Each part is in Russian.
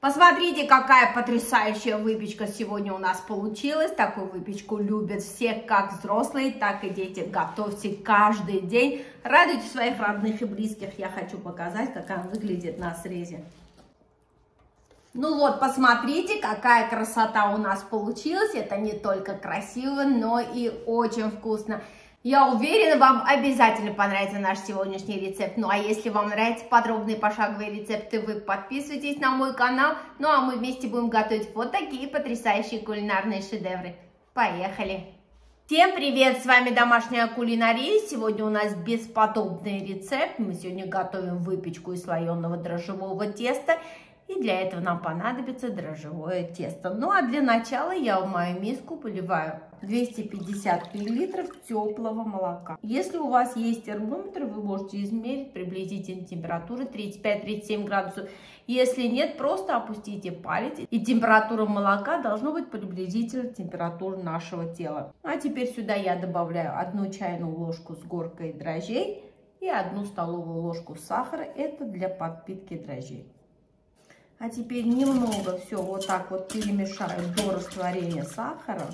Посмотрите, какая потрясающая выпечка сегодня у нас получилась. Такую выпечку любят все, как взрослые, так и дети. Готовьте каждый день. Радуйте своих родных и близких. Я хочу показать, как она выглядит на срезе. Ну вот, посмотрите, какая красота у нас получилась. Это не только красиво, но и очень вкусно. Я уверена, вам обязательно понравится наш сегодняшний рецепт. Ну а если вам нравятся подробные пошаговые рецепты, вы подписывайтесь на мой канал. Ну а мы вместе будем готовить вот такие потрясающие кулинарные шедевры. Поехали! Всем привет! С вами Домашняя кулинария. Сегодня у нас бесподобный рецепт. Мы сегодня готовим выпечку из слоеного дрожжевого теста. И для этого нам понадобится дрожжевое тесто. Ну а для начала я в мою миску поливаю 250 мл теплого молока. Если у вас есть термометр, вы можете измерить приблизительно температуру 35-37 градусов. Если нет, просто опустите палец, и температура молока должна быть приблизительно температура нашего тела. А теперь сюда я добавляю 1 чайную ложку с горкой дрожжей и 1 столовую ложку сахара. Это для подпитки дрожжей. А теперь немного все вот так вот перемешаю до растворения сахара.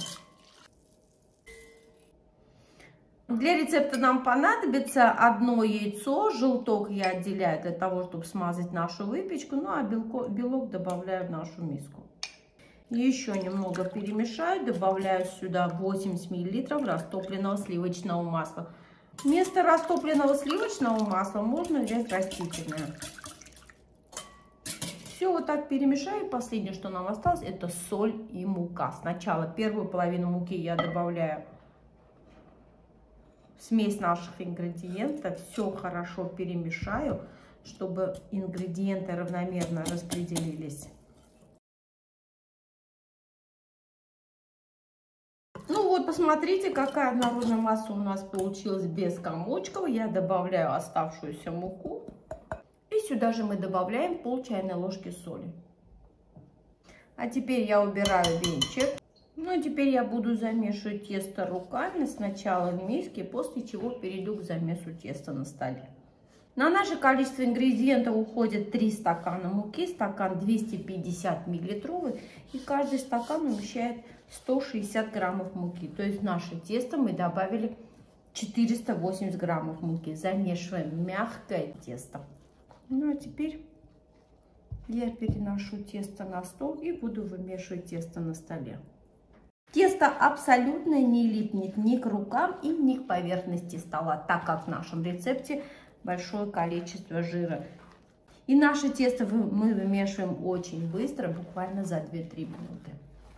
Для рецепта нам понадобится 1 яйцо. Желток я отделяю для того, чтобы смазать нашу выпечку. Ну а белок добавляю в нашу миску. Еще немного перемешаю. Добавляю сюда 80 мл растопленного сливочного масла. Вместо растопленного сливочного масла можно взять растительное. Все вот так перемешаю. Последнее, что нам осталось, это соль и мука. Сначала первую половину муки я добавляю в смесь наших ингредиентов. Все хорошо перемешаю, чтобы ингредиенты равномерно распределились. Ну вот, посмотрите, какая однородная масса у нас получилась без комочков. Я добавляю оставшуюся муку. И сюда же мы добавляем пол чайной ложки соли. А теперь я убираю венчик. Ну а теперь я буду замешивать тесто руками. Сначала в миске, после чего перейду к замесу теста на столе. На наше количество ингредиентов уходит 3 стакана муки, стакан 250 миллилитров. И каждый стакан умещает 160 граммов муки. То есть в наше тесто мы добавили 480 граммов муки. Замешиваем мягкое тесто. Ну а теперь я переношу тесто на стол и буду вымешивать тесто на столе. Тесто абсолютно не липнет ни к рукам и ни к поверхности стола, так как в нашем рецепте большое количество жира. И наше тесто мы вымешиваем очень быстро, буквально за 2-3 минуты.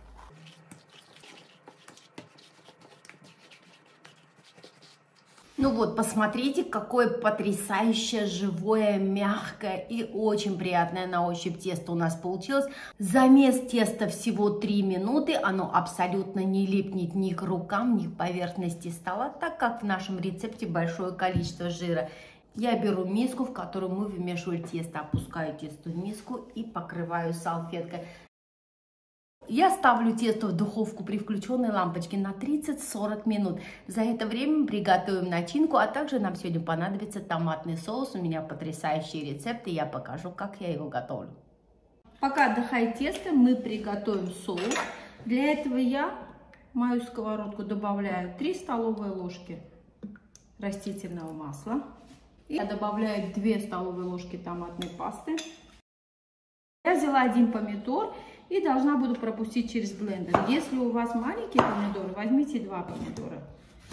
Ну вот, посмотрите, какое потрясающее, живое, мягкое и очень приятное на ощупь тесто у нас получилось. Замес теста всего 3 минуты, оно абсолютно не липнет ни к рукам, ни к поверхности стола, так как в нашем рецепте большое количество жира. Я беру миску, в которую мы вымешивали тесто, опускаю тесто в миску и покрываю салфеткой. Я ставлю тесто в духовку при включенной лампочке на 30-40 минут. За это время приготовим начинку, а также нам сегодня понадобится томатный соус. У меня потрясающий рецепт, и я покажу, как я его готовлю. Пока отдыхает тесто, мы приготовим соус. Для этого я в мою сковородку добавляю 3 столовые ложки растительного масла. Я добавляю 2 столовые ложки томатной пасты. Я взяла 1 помидор и должна буду пропустить через блендер. Если у вас маленькие помидоры, возьмите 2 помидора.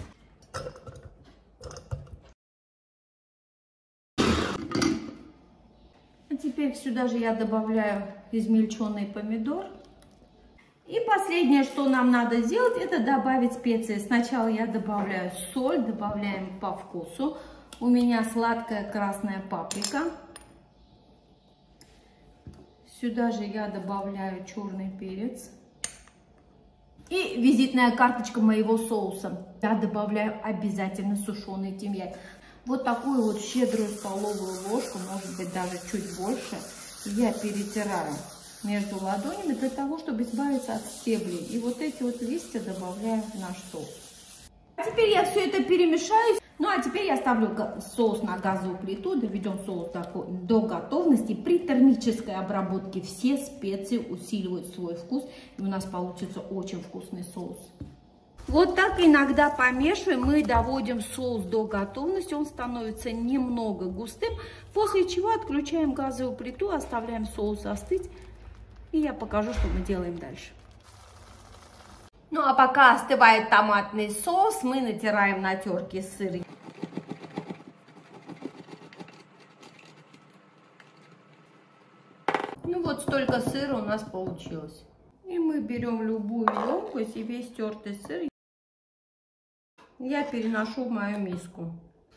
А теперь сюда же я добавляю измельченный помидор. И последнее, что нам надо сделать, это добавить специи. Сначала я добавляю соль, добавляем по вкусу. У меня сладкая красная паприка. Сюда же я добавляю черный перец. И визитная карточка моего соуса. Я добавляю обязательно сушеный тимьян. Вот такую вот щедрую столовую ложку, может быть даже чуть больше, я перетираю между ладонями для того, чтобы избавиться от стеблей. И вот эти вот листья добавляю в наш соус. А теперь я все это перемешаю. Ну, а теперь я ставлю соус на газовую плиту, доведем соус до готовности. При термической обработке все специи усиливают свой вкус, и у нас получится очень вкусный соус. Вот так иногда помешиваем, мы доводим соус до готовности, он становится немного густым, после чего отключаем газовую плиту, оставляем соус остыть, и я покажу, что мы делаем дальше. Ну а пока остывает томатный соус, мы натираем на терке сыр. Ну вот столько сыра у нас получилось. И мы берем любую емкость и весь тертый сыр я переношу в мою миску.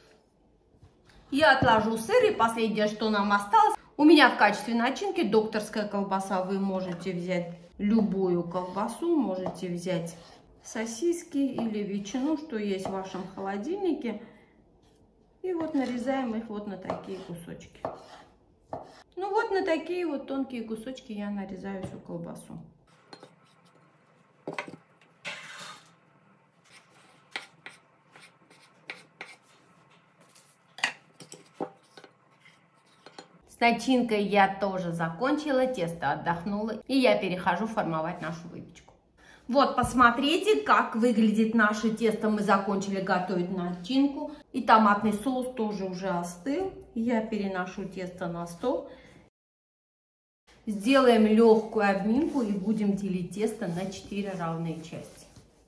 Я отложу сыр, и последнее, что нам осталось. У меня в качестве начинки докторская колбаса. Вы можете взять любую колбасу, можете взять сосиски или ветчину, что есть в вашем холодильнике. И вот нарезаем их вот на такие кусочки. Ну вот на такие вот тонкие кусочки я нарезаю всю колбасу. С начинкой я тоже закончила, тесто отдохнуло, и я перехожу формовать нашу выпечку. Вот, посмотрите, как выглядит наше тесто. Мы закончили готовить начинку, и томатный соус тоже уже остыл. Я переношу тесто на стол. Сделаем легкую обминку и будем делить тесто на 4 равные части.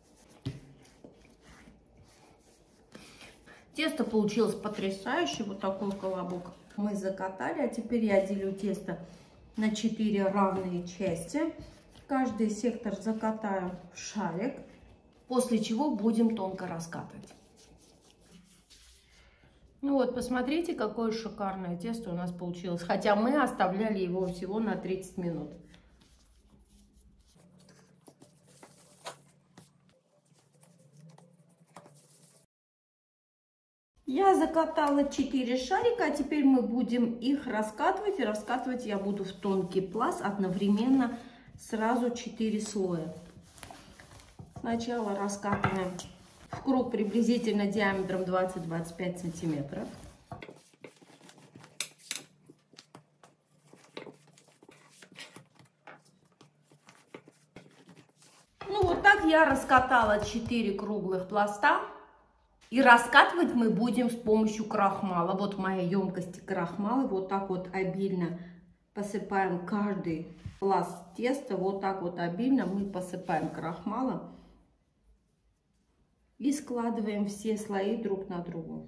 Тесто получилось потрясающе, вот такой колобок. Мы закатали, а теперь я делю тесто на 4 равные части. Каждый сектор закатаем в шарик, после чего будем тонко раскатывать. Ну вот, посмотрите, какое шикарное тесто у нас получилось. Хотя мы оставляли его всего на 30 минут. Я закатала 4 шарика, а теперь мы будем их раскатывать. И раскатывать я буду в тонкий пласт одновременно сразу 4 слоя. Сначала раскатываем в круг приблизительно диаметром 20-25 сантиметров. Ну вот так я раскатала 4 круглых пласта. И раскатывать мы будем с помощью крахмала. Вот в моей емкости крахмала. Вот так вот обильно посыпаем каждый пласт теста. Вот так вот обильно мы посыпаем крахмалом. И складываем все слои друг на другу.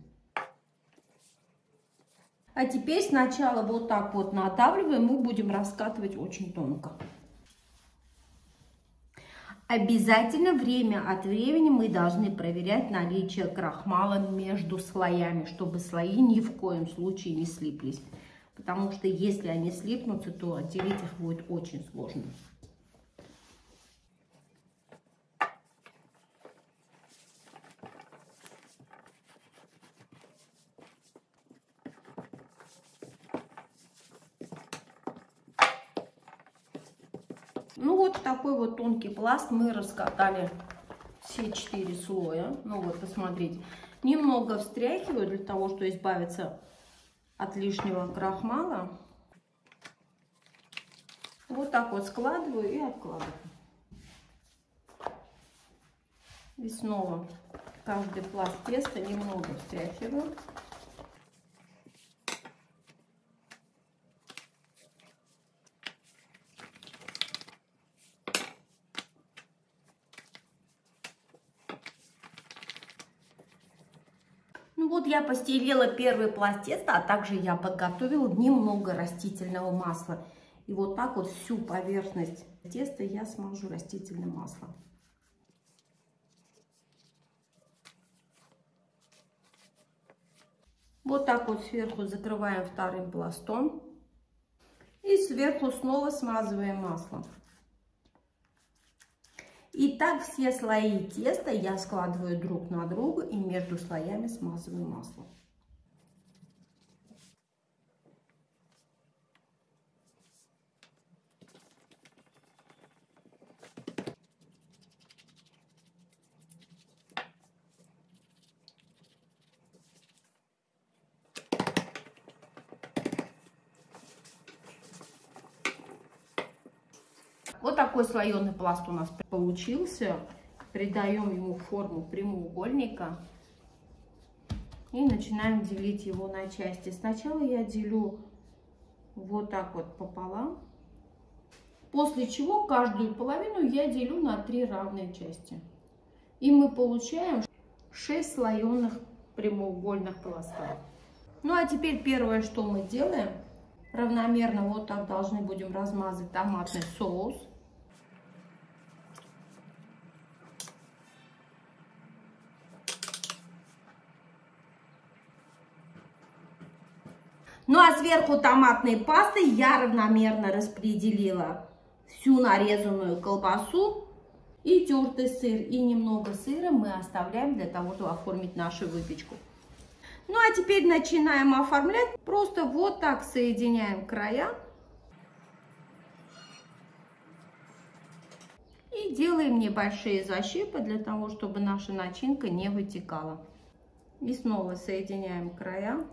А теперь сначала вот так вот надавливаем. Мы будем раскатывать очень тонко. Обязательно время от времени мы должны проверять наличие крахмала между слоями, чтобы слои ни в коем случае не слиплись. Потому что если они слипнутся, то отделить их будет очень сложно. Ну вот такой вот тонкий пласт мы раскатали все 4 слоя. Ну вот, посмотрите. Немного встряхиваю для того, чтобы избавиться от лишнего крахмала. Вот так вот складываю и откладываю. И снова каждый пласт теста немного встряхиваю. Ну вот я постелила первый пласт теста, а также я подготовила немного растительного масла. И вот так вот всю поверхность теста я смажу растительным маслом. Вот так вот сверху закрываем вторым пластом. И сверху снова смазываем маслом. И так все слои теста я складываю друг на друга и между слоями смазываю маслом. Вот такой слоеный пласт у нас получился. Придаем ему форму прямоугольника. И начинаем делить его на части. Сначала я делю вот так вот пополам. После чего каждую половину я делю на 3 равные части. И мы получаем 6 слоеных прямоугольных пластов. Ну а теперь первое, что мы делаем, равномерно вот так должны будем размазать томатный соус. Ну а сверху томатной пастой я равномерно распределила всю нарезанную колбасу и тертый сыр. И немного сыра мы оставляем для того, чтобы оформить нашу выпечку. Ну а теперь начинаем оформлять. Просто вот так соединяем края. И делаем небольшие защипы для того, чтобы наша начинка не вытекала. И снова соединяем края.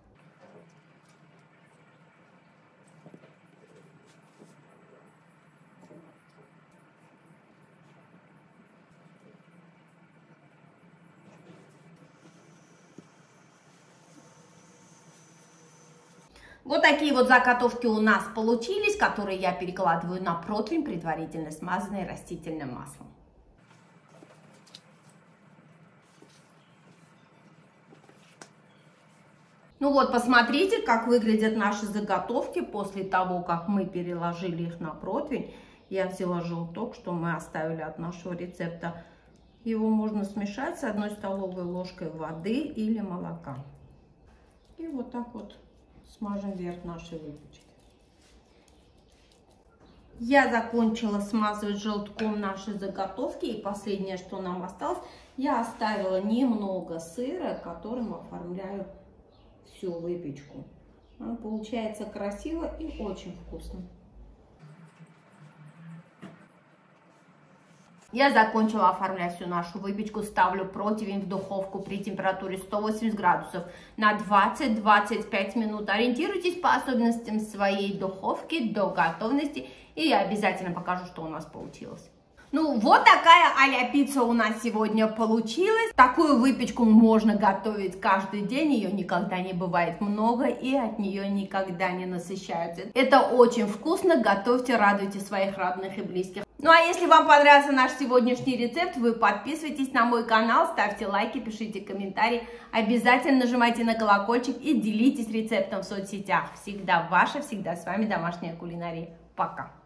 Вот такие вот заготовки у нас получились, которые я перекладываю на противень, предварительно смазанный растительным маслом. Ну вот, посмотрите, как выглядят наши заготовки после того, как мы переложили их на противень. Я взяла желток, что мы оставили от нашего рецепта. Его можно смешать с 1 столовой ложкой воды или молока. И вот так вот смажем верх нашей выпечки. Я закончила смазывать желтком наши заготовки. И последнее, что нам осталось, я оставила немного сыра, которым оформляю всю выпечку. Она получается красиво и очень вкусно. Я закончила оформлять всю нашу выпечку. Ставлю противень в духовку при температуре 180 градусов на 20-25 минут. Ориентируйтесь по особенностям своей духовки до готовности. И я обязательно покажу, что у нас получилось. Ну, вот такая а-ля пицца у нас сегодня получилась. Такую выпечку можно готовить каждый день. Ее никогда не бывает много и от нее никогда не насыщаются. Это очень вкусно. Готовьте, радуйте своих родных и близких. Ну, а если вам понравился наш сегодняшний рецепт, вы подписывайтесь на мой канал, ставьте лайки, пишите комментарии. Обязательно нажимайте на колокольчик и делитесь рецептом в соцсетях. Всегда ваша, всегда с вами домашняя кулинария. Пока!